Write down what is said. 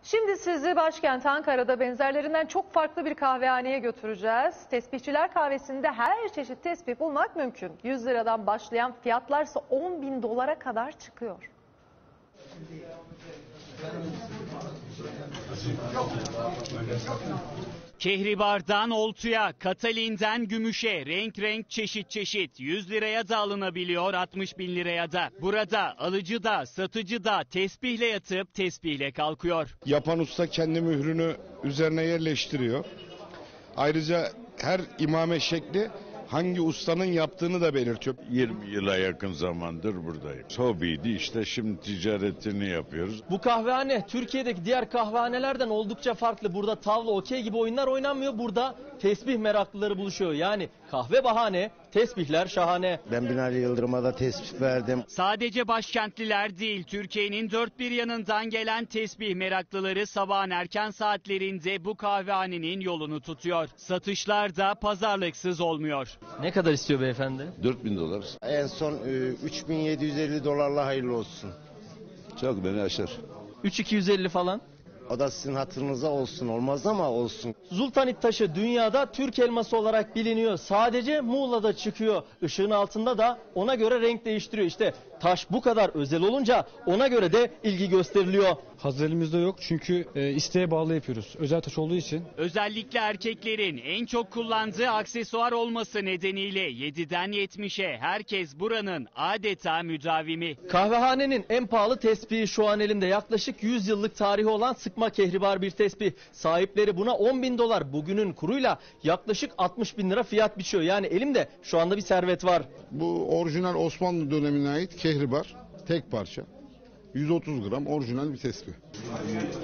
Şimdi sizi başkent Ankara'da benzerlerinden çok farklı bir kahvehaneye götüreceğiz. Tesbihçiler kahvesinde her çeşit tesbih bulmak mümkün. 100 liradan başlayan fiyatlarsa 10.000 dolara kadar çıkıyor. Kehribar'dan oltuya, Katalin'den gümüşe, renk renk çeşit çeşit. 100 liraya da alınabiliyor, 60.000 liraya da. Burada alıcı da satıcı da tesbihle yatıp tesbihle kalkıyor. Yapan usta kendi mührünü üzerine yerleştiriyor. Ayrıca her imame şekli hangi ustanın yaptığını da belirtiyor. 20 yıla yakın zamandır buradayım. Hobiydi, işte şimdi ticaretini yapıyoruz. Bu kahvehane Türkiye'deki diğer kahvehanelerden oldukça farklı. Burada tavla, okey gibi oyunlar oynanmıyor. Burada tesbih meraklıları buluşuyor. Yani kahve bahane, tesbihler şahane. Ben Binali Yıldırım'a da tesbih verdim. Sadece başkentliler değil, Türkiye'nin dört bir yanından gelen tesbih meraklıları sabahın erken saatlerinde bu kahvehanenin yolunu tutuyor. Satışlar da pazarlıksız olmuyor. Ne kadar istiyor beyefendi? 4.000 dolar. En son 3.750 dolarla hayırlı olsun. Çok beni aşar. 3.250 falan. O da sizin hatırınıza olsun, olmaz ama olsun. Zultanit taşı dünyada Türk elması olarak biliniyor. Sadece Muğla'da çıkıyor. Işığın altında da ona göre renk değiştiriyor. İşte taş bu kadar özel olunca ona göre de ilgi gösteriliyor. Hazır elimizde yok çünkü isteğe bağlı yapıyoruz. Özel taş olduğu için. Özellikle erkeklerin en çok kullandığı aksesuar olması nedeniyle 7'den 70'e herkes buranın adeta müdavimi. Kahvehanenin en pahalı tespihi şu an elimde. Yaklaşık 100 yıllık tarihi olan sıkma kehribar bir tesbih. Sahipleri buna 10.000 dolar, bugünün kuruyla yaklaşık 60.000 lira fiyat biçiyor. Yani elimde şu anda bir servet var. Bu orijinal Osmanlı dönemine ait kehribar, tek parça. 130 gram orijinal bir tesbih.